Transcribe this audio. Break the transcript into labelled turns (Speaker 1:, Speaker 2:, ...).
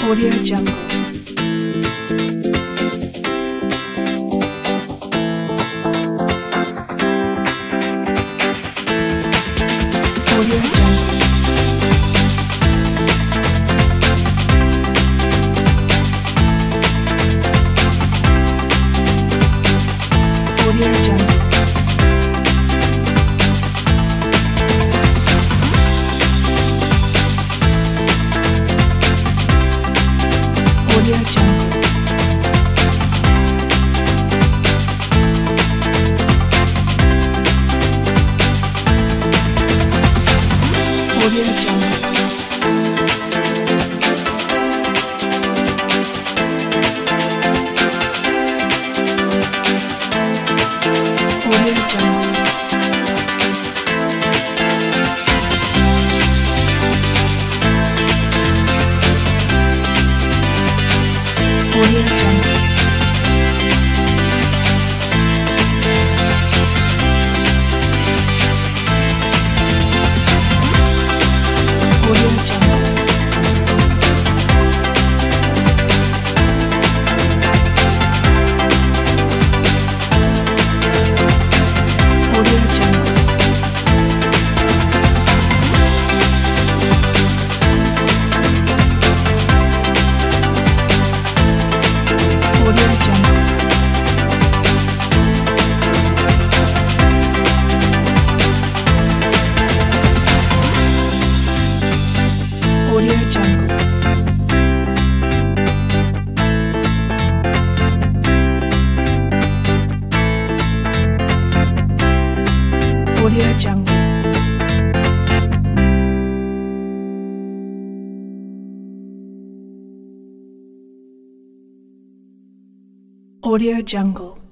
Speaker 1: Audio Jungle. Audio Jungle. Audio Jungle. Audio Jungle. Audio Jungle. Audio Jungle. Audio Jungle. Audio Jungle. Audio Jungle. Audio Jungle. Audio Jungle. Audio Jungle. Audio Jungle.